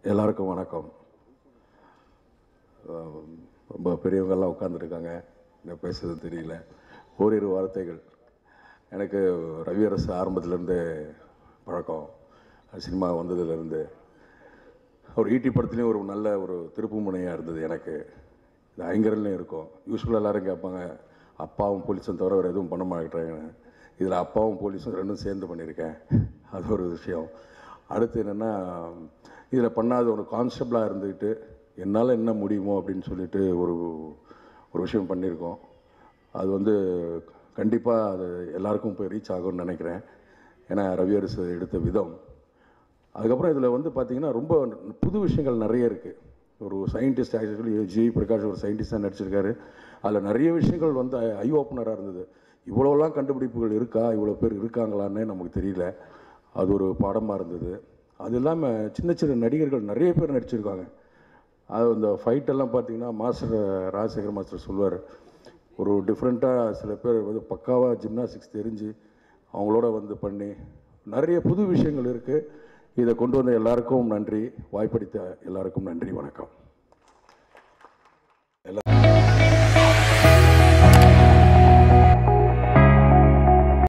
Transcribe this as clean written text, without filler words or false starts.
எல்லாருக்கும் வணக்கம். ரொம்ப பெரியவங்கெல்லாம் உட்காந்துருக்காங்க, என்ன பேசுறது தெரியல. ஓரிரு வார்த்தைகள். எனக்கு ரவியரசு ஆரம்பத்துலேருந்து பழக்கம், சினிமா வந்ததுலேருந்து. ஒரு ஈட்டி படத்துலேயும் ஒரு நல்ல ஒரு திருப்பு முனையாக இருந்தது எனக்கு. இது ஐங்கரன்லேயும் இருக்கும். யூஸ்வலாக எல்லோரும் கேட்பாங்க, அப்பாவும் போலீஸும் தவிர வேறு எதுவும் பண்ண மாட்டேறாங்கன்னு. இதில் அப்பாவும் போலீஸும் ரெண்டும் சேர்ந்து பண்ணியிருக்கேன். அது ஒரு விஷயம். அடுத்து என்னென்னா, இதில் பண்ணாத ஒரு கான்ஸ்டபிளாக இருந்துக்கிட்டு என்னால் என்ன முடியுமோ அப்படின்னு சொல்லிட்டு ஒரு விஷயம் பண்ணியிருக்கோம். அது வந்து கண்டிப்பாக அது எல்லாருக்கும் போய் ரீச் ஆகும்னு நினைக்கிறேன். ஏன்னா ரவியரசு எடுத்த விதம். அதுக்கப்புறம் இதில் வந்து பார்த்திங்கன்னா ரொம்ப புது விஷயங்கள் நிறைய இருக்குது. ஒரு சயின்டிஸ்ட் ஆக்சுவலி பிரகாஷ் ஒரு சயின்டிஸ்டாக நடிச்சிருக்காரு. அதில் நிறைய விஷயங்கள் வந்து ஐ ஓப்பனராக இருந்தது. இவ்வளோலாம் கண்டுபிடிப்புகள் இருக்கா, இவ்வளோ பேர் இருக்காங்களான்னு நமக்கு தெரியல. அது ஒரு பாடமாக இருந்தது. அது இல்லாமல் சின்ன சின்ன நடிகர்கள் நிறைய பேர் நடிச்சிருக்காங்க. அது இந்த ஃபைட்டெல்லாம் பார்த்திங்கன்னா மாஸ்டர் ராஜசேகர் மாஸ்டர் சொல்லுவார், ஒரு டிஃப்ரெண்ட்டாக சில பேர் வந்து பக்காவாக ஜிம்னாஸ்டிக்ஸ் தெரிஞ்சு அவங்களோட வந்து பண்ணி நிறைய புது விஷயங்கள் இருக்குது. இதை கொண்டு வந்த எல்லாருக்கும் நன்றி, வாய்ப்பளித்த எல்லாருக்கும் நன்றி, வணக்கம்.